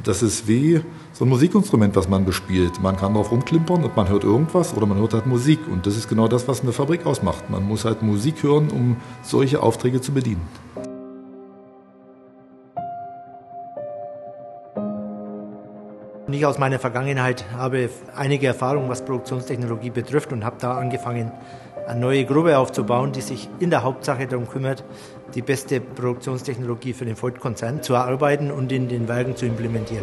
Das ist wie so ein Musikinstrument, was man bespielt. Man kann drauf rumklimpern und man hört irgendwas oder man hört halt Musik. Und das ist genau das, was eine Fabrik ausmacht. Man muss halt Musik hören, um solche Aufträge zu bedienen. Ich aus meiner Vergangenheit habe einige Erfahrungen, was Produktionstechnologie betrifft, und habe da angefangen, eine neue Gruppe aufzubauen, die sich in der Hauptsache darum kümmert, die beste Produktionstechnologie für den Voith-Konzern zu erarbeiten und in den Werken zu implementieren.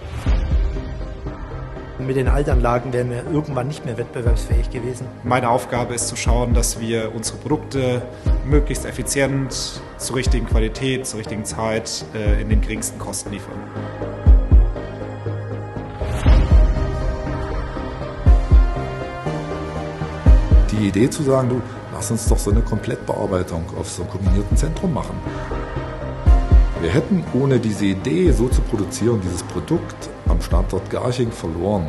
Mit den Altanlagen wären wir irgendwann nicht mehr wettbewerbsfähig gewesen. Meine Aufgabe ist zu schauen, dass wir unsere Produkte möglichst effizient, zur richtigen Qualität, zur richtigen Zeit, in den geringsten Kosten liefern. Die Idee zu sagen, du, lass uns doch so eine Komplettbearbeitung auf so einem kombinierten Zentrum machen. Wir hätten ohne diese Idee, so zu produzieren, dieses Produkt am Standort Garching verloren.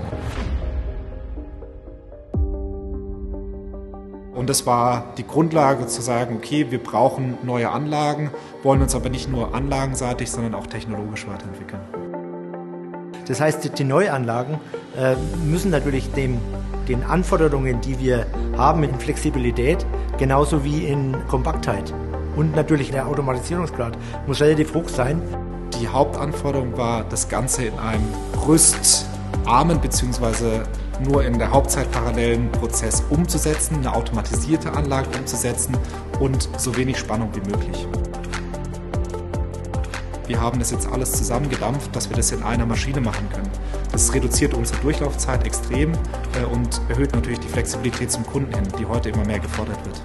Und das war die Grundlage zu sagen, okay, wir brauchen neue Anlagen, wollen uns aber nicht nur anlagenseitig, sondern auch technologisch weiterentwickeln. Das heißt, die Neuanlagen müssen natürlich den Anforderungen, die wir haben in Flexibilität, genauso wie in Kompaktheit und natürlich der Automatisierungsgrad muss relativ hoch sein. Die Hauptanforderung war, das Ganze in einem rüstarmen bzw. nur in der Hauptzeit parallelen Prozess umzusetzen, eine automatisierte Anlage umzusetzen und so wenig Spannung wie möglich. Wir haben das jetzt alles zusammengedampft, dass wir das in einer Maschine machen können. Das reduziert unsere Durchlaufzeit extrem und erhöht natürlich die Flexibilität zum Kunden hin, die heute immer mehr gefordert wird.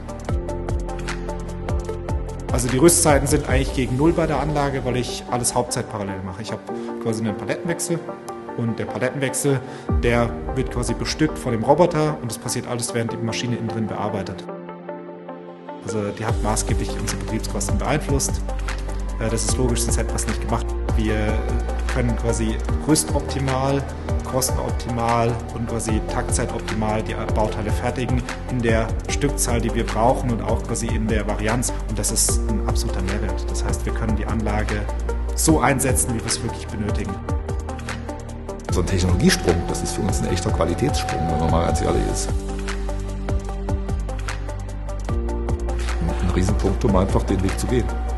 Also die Rüstzeiten sind eigentlich gegen Null bei der Anlage, weil ich alles hauptzeitparallel mache. Ich habe quasi einen Palettenwechsel und der Palettenwechsel, der wird quasi bestückt von dem Roboter und das passiert alles, während die Maschine innen drin bearbeitet. Also die hat maßgeblich unsere Betriebskosten beeinflusst. Das ist logisch, sonst hätten wir es nicht gemacht. Wir können quasi rüstoptimal, kostenoptimal und quasi taktzeitoptimal die Bauteile fertigen in der Stückzahl, die wir brauchen und auch quasi in der Varianz. Und das ist ein absoluter Mehrwert. Das heißt, wir können die Anlage so einsetzen, wie wir es wirklich benötigen. So ein Technologiesprung, das ist für uns ein echter Qualitätssprung, wenn man mal ganz ehrlich ist. Ein Riesenpunkt, um einfach den Weg zu gehen.